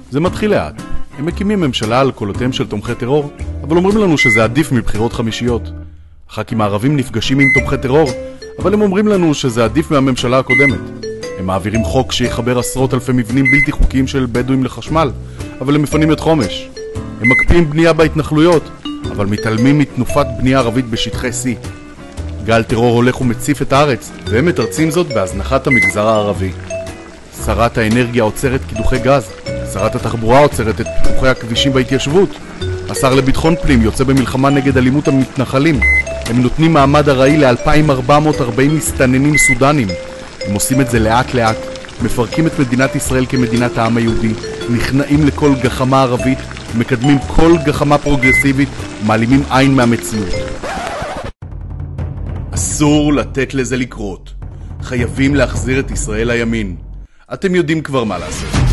זה מתחיל לאט. הם מקימים ממשלה על קולותיהם של תומכי טרור, אבל אומרים לנו שזה עדיף מבחירות חמישיות. הח"כים הערבים נפגשים עם תומכי טרור, אבל הם אומרים לנו שזה עדיף מהממשלה הקודמת. הם מעבירים חוק שיחבר עשרות אלפי מבנים בלתי חוקיים של בדואים לחשמל, אבל הם מפנים את חומש. הם מקפיאים בנייה בהתנחלויות, אבל מתעלמים מתנופת בנייה ערבית בשטחי C. גל טרור הולך ומציף את הארץ, והם מתרצים זאת בהזנחת המגזר הערבי. שרת האנרגיה עוצרת קידוחי גז, שרת התחבורה עוצרת את פיתוחי הכבישים בהתיישבות, השר לביטחון פנים יוצא במלחמה נגד אלימות המתנחלים, הם נותנים מעמד ארעי ל-2,440 מסתננים סודנים. הם עושים את זה לאט לאט, מפרקים את מדינת ישראל כמדינת העם היהודי, נכנעים לכל גחמה ערבית, מקדמים כל גחמה פרוגרסיבית, מעלימים עין מהמציאות. אסור לתת לזה לקרות. חייבים להחזיר את ישראל לימין. אתם יודעים כבר מה לעשות.